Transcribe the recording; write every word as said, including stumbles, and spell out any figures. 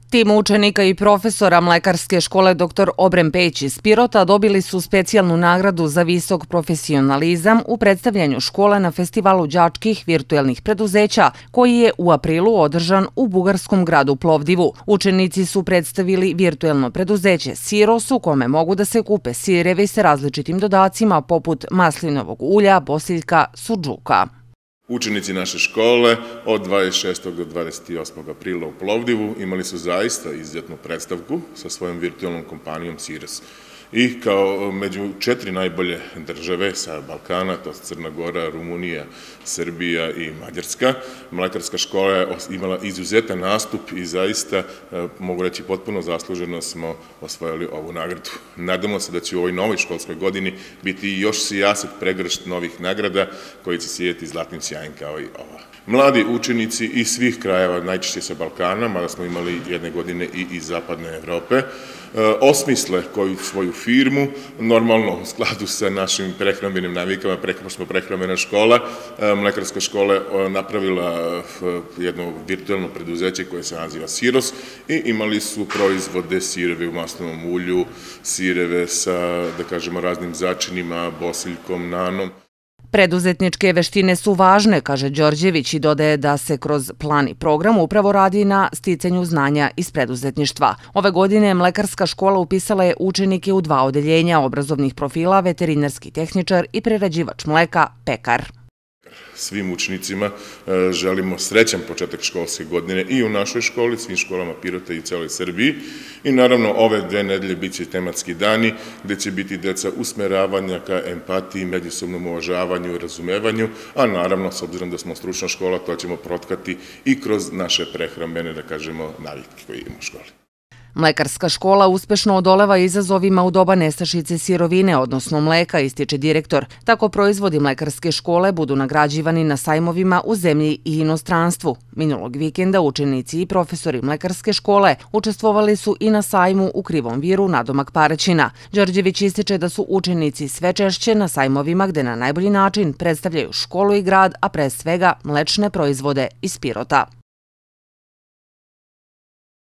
Tim učenika i profesora Mlekarske škole doktor Obrem Pejić iz Pirota dobili su specijalnu nagradu za visok profesionalizam u predstavljanju škole na festivalu đačkih virtuelnih preduzeća koji je u aprilu održan u bugarskom gradu Plovdivu. Učenici su predstavili virtuelno preduzeće Siros u kome mogu da se kupe sirevi sa različitim dodacima poput maslinovog ulja, bosiljka, sudžuka. Učenici naše škole od dvadeset šestog do dvadeset osmog aprila u Plovdivu imali su zaista izuzetnu predstavku sa svojom virtualnom kompanijom Siros. I kao među četiri najbolje države sa Balkana, to su Crna Gora, Rumunija, Srbija i Mađarska, Mlekarska škola je imala izuzetan nastup i zaista, mogu reći, potpuno zasluženo smo osvojili ovu nagradu. Nadamo se da će u ovoj novoj školskoj godini biti još sijaset pregršt novih nagrada koji će sijeti zlatnim sjajem kao i ova. Mladi učenici iz svih krajeva, najčešće sa Balkana, mada smo imali jedne godine i iz zapadne Evrope, osmisle koju svoju firmu, normalno u skladu sa našim prehrambenim navikama, preko smo prehrambena škola, Mlekarska škola je napravila jedno virtualno preduzeće koje se naziva Siros i imali su proizvode sireve u maslinovom ulju, sireve sa, da kažemo, raznim začinima, bosiljkom, nanom. Preduzetničke veštine su važne, kaže Đorđević i dodaje da se kroz plan i program upravo radi na sticanju znanja iz preduzetništva. Ove godine Mlekarska škola upisala je učenike u dva odeljenja obrazovnih profila, veterinarski tehničar i prerađivač mleka, pekar. Svim učenicima želimo srećan početak školske godine i u našoj školi, svim školama Pirota i u celoj Srbiji. I naravno ove dve nedelje bit će tematski dani gde će biti deca usmeravanja ka empatiji, međusobnom uvažavanju i razumevanju, a naravno, s obzirom da smo stručna škola, to ćemo protkati i kroz naše prehrambene, da kažemo, navike koje imamo u školi. Mlekarska škola uspešno odoleva izazovima u doba nestašice sirovine, odnosno mleka, ističe direktor. Tako proizvodi Mlekarske škole budu nagrađivani na sajmovima u zemlji i inostranstvu. Minulog vikenda učenici i profesori Mlekarske škole učestvovali su i na sajmu u Krivom Viru nadomak Paraćina. Đorđević ističe da su učenici sve češće na sajmovima gde na najbolji način predstavljaju školu i grad, a pre svega mlečne proizvode iz Pirota.